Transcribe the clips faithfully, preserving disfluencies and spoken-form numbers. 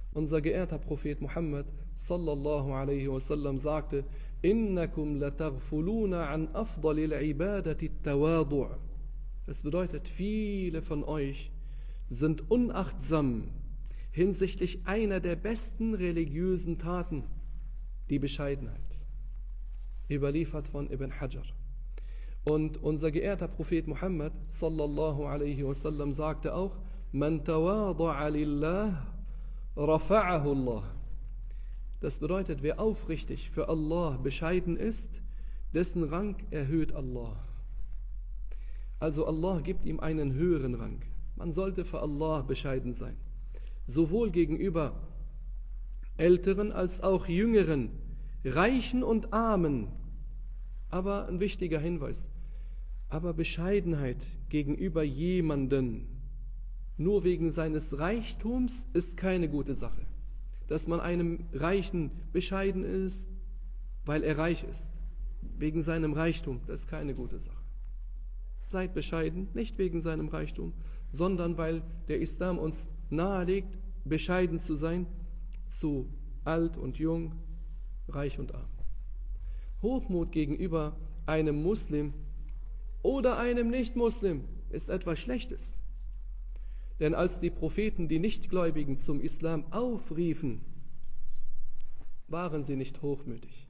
Unser geehrter Prophet Muhammad sallallahu alaihi wasallam sagte: Innakum lataghfuluna an afdalil ibadati tawadu'. Das bedeutet, viele von euch sind unachtsam hinsichtlich einer der besten religiösen Taten, die Bescheidenheit. Überliefert von Ibn Hajar. Und unser geehrter Prophet Muhammad sallallahu alaihi wasallam sagte auch: Man tawada'a lillah rafa'ahu Allah. Das bedeutet, wer aufrichtig für Allah bescheiden ist, dessen Rang erhöht Allah. Also Allah gibt ihm einen höheren Rang. Man sollte für Allah bescheiden sein. Sowohl gegenüber Älteren als auch Jüngeren, Reichen und Armen. Aber ein wichtiger Hinweis, aber Bescheidenheit gegenüber jemanden, nur wegen seines Reichtums, ist keine gute Sache. Dass man einem Reichen bescheiden ist, weil er reich ist, wegen seinem Reichtum, das ist keine gute Sache. Seid bescheiden, nicht wegen seinem Reichtum, sondern weil der Islam uns nahelegt, bescheiden zu sein zu alt und jung, reich und arm. Hochmut gegenüber einem Muslim oder einem Nicht-Muslim ist etwas Schlechtes. Denn als die Propheten die Nichtgläubigen zum Islam aufriefen, waren sie nicht hochmütig.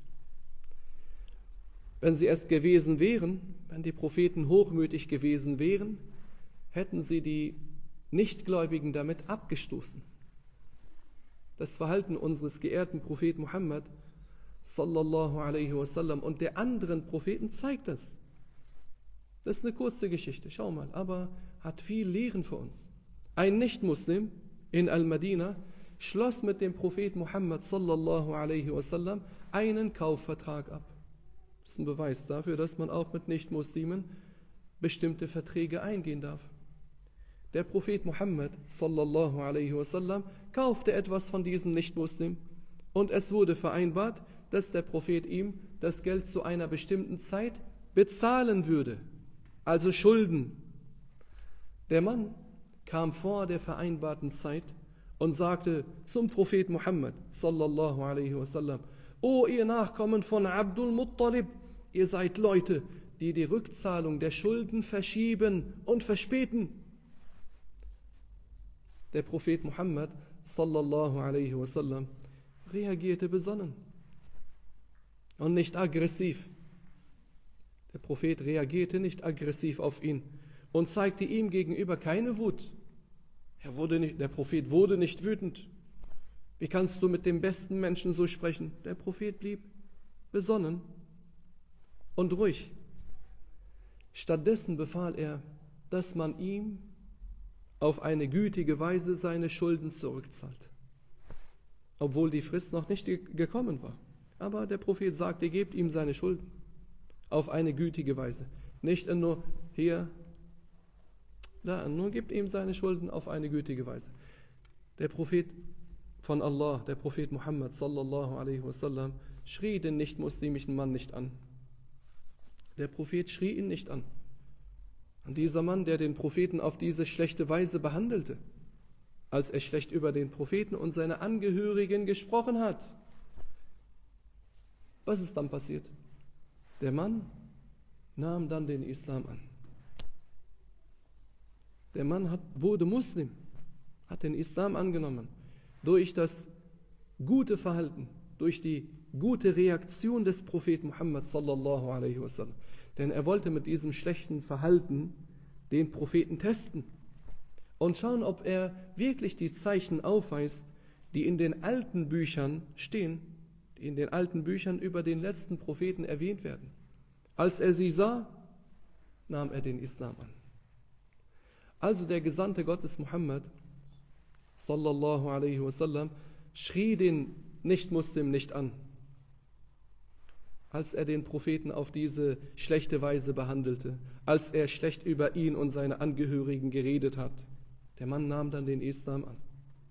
Wenn sie es gewesen wären, wenn die Propheten hochmütig gewesen wären, hätten sie die Nichtgläubigen damit abgestoßen. Das Verhalten unseres geehrten Propheten Muhammad sallallahu alaihi wasallam und der anderen Propheten zeigt das. Das ist eine kurze Geschichte, schau mal, aber hat viel Lehren für uns. Ein Nicht-Muslim in Al-Madina schloss mit dem Propheten Muhammad sallallahu alaihi wasallam einen Kaufvertrag ab. Das ist ein Beweis dafür, dass man auch mit Nicht-Muslimen bestimmte Verträge eingehen darf. Der Prophet Muhammad sallallahu alaihi wasallam kaufte etwas von diesem Nicht-Muslim und es wurde vereinbart, dass der Prophet ihm das Geld zu einer bestimmten Zeit bezahlen würde, also Schulden. Der Mann kam vor der vereinbarten Zeit und sagte zum Prophet Muhammad sallallahu alaihi wasallam: O ihr Nachkommen von Abdul Muttalib, ihr seid Leute, die die Rückzahlung der Schulden verschieben und verspäten. Der Prophet Muhammad sallallahu alaihi wasallam reagierte besonnen und nicht aggressiv. Der Prophet reagierte nicht aggressiv auf ihn und zeigte ihm gegenüber keine Wut. Er wurde nicht, der Prophet wurde nicht wütend. Wie kannst du mit dem besten Menschen so sprechen? Der Prophet blieb besonnen und ruhig. Stattdessen befahl er, dass man ihm auf eine gütige Weise seine Schulden zurückzahlt, obwohl die Frist noch nicht gekommen war. Aber der Prophet sagte, gebt ihm seine Schulden auf eine gütige Weise. Nicht nur hier, da, nur gebt ihm seine Schulden auf eine gütige Weise. Der Prophet von Allah, der Prophet Muhammad sallallahu alaihi wasallam, schrie den nicht-muslimischen Mann nicht an. Der Prophet schrie ihn nicht an. Und dieser Mann, der den Propheten auf diese schlechte Weise behandelte, als er schlecht über den Propheten und seine Angehörigen gesprochen hat, was ist dann passiert? Der Mann nahm dann den Islam an. Der Mann hat, wurde Muslim, hat den Islam angenommen. Durch das gute Verhalten, durch die gute Reaktion des Propheten Muhammad sallallahu alaihi wasallam. Denn er wollte mit diesem schlechten Verhalten den Propheten testen und schauen, ob er wirklich die Zeichen aufweist, die in den alten Büchern stehen, die in den alten Büchern über den letzten Propheten erwähnt werden. Als er sie sah, nahm er den Islam an. Also der Gesandte Gottes Muhammad sallallahu alaihi wasallam schrie den Nicht-Muslim nicht an, als er den Propheten auf diese schlechte Weise behandelte, als er schlecht über ihn und seine Angehörigen geredet hat. Der Mann nahm dann den Islam an.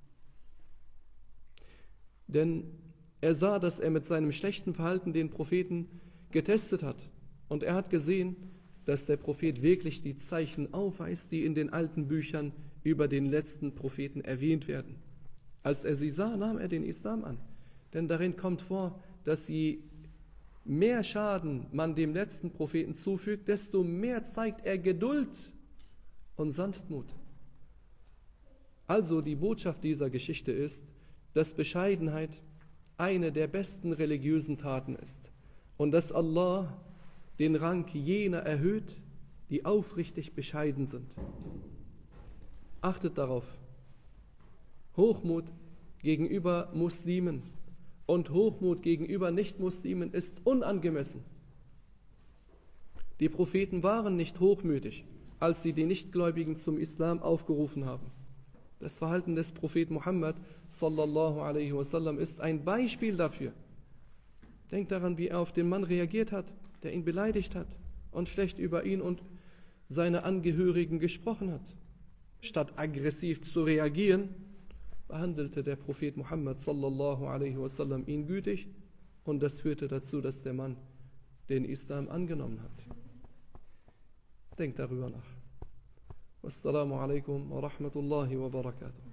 Denn er sah, dass er mit seinem schlechten Verhalten den Propheten getestet hat. Und er hat gesehen, dass der Prophet wirklich die Zeichen aufweist, die in den alten Büchern über den letzten Propheten erwähnt werden. Als er sie sah, nahm er den Islam an. Denn darin kommt vor, dass je mehr Schaden man dem letzten Propheten zufügt, desto mehr zeigt er Geduld und Sanftmut. Also die Botschaft dieser Geschichte ist, dass Bescheidenheit eine der besten religiösen Taten ist und dass Allah den Rang jener erhöht, die aufrichtig bescheiden sind. Achtet darauf. Hochmut gegenüber Muslimen und Hochmut gegenüber Nichtmuslimen ist unangemessen. Die Propheten waren nicht hochmütig, als sie die Nichtgläubigen zum Islam aufgerufen haben. Das Verhalten des Propheten Muhammad sallallahu alaihi wasallam ist ein Beispiel dafür. Denkt daran, wie er auf den Mann reagiert hat, der ihn beleidigt hat und schlecht über ihn und seine Angehörigen gesprochen hat. Statt aggressiv zu reagieren, behandelte der Prophet Muhammad sallallahu alaihi wasallam ihn gütig und das führte dazu, dass der Mann den Islam angenommen hat. Denkt darüber nach. Wassalamu alaikum wa rahmatullahi wa barakatuh.